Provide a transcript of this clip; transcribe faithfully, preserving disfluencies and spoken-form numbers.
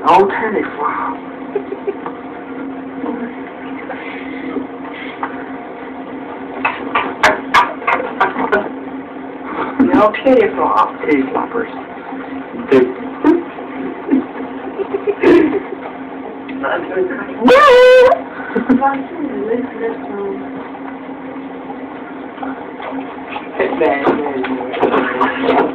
Ole Titty Flop. No titty flop. Titty floppers. Dude. Bad, bad, bad.